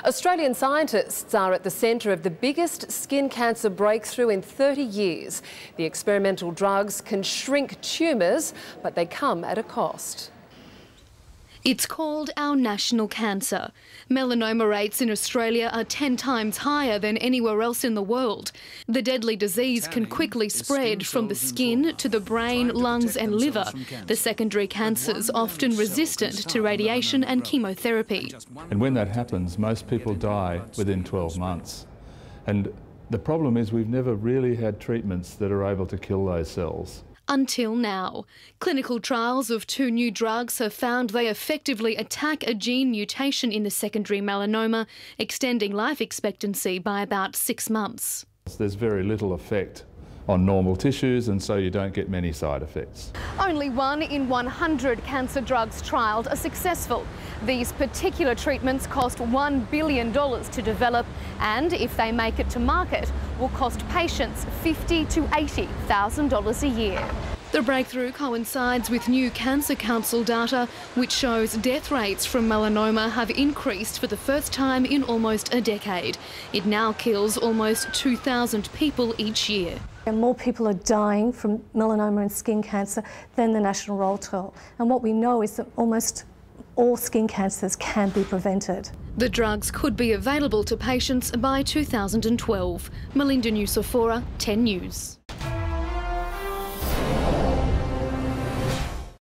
Australian scientists are at the centre of the biggest skin cancer breakthrough in 30 years. The experimental drugs can shrink tumours, but they come at a cost. It's called our national cancer. Melanoma rates in Australia are 10 times higher than anywhere else in the world. The deadly disease can quickly spread from the skin to the brain, lungs and liver. The secondary cancers often resistant to radiation and chemotherapy. And when that happens, most people die within 12 months. And the problem is we've never really had treatments that are able to kill those cells. Until now. Clinical trials of 2 new drugs have found they effectively attack a gene mutation in the secondary melanoma, extending life expectancy by about 6 months. There's very little effect on normal tissues, and so you don't get many side effects. Only 1 in 100 cancer drugs trialled are successful. These particular treatments cost $1 billion to develop, and if they make it to market, will cost patients $50,000 to $80,000 a year. The breakthrough coincides with new Cancer Council data, which shows death rates from melanoma have increased for the first time in almost a decade. It now kills almost 2,000 people each year. And more people are dying from melanoma and skin cancer than the national roll call. And what we know is that almost all skin cancers can be prevented. The drugs could be available to patients by 2012. Melinda Nusafora, 10 News.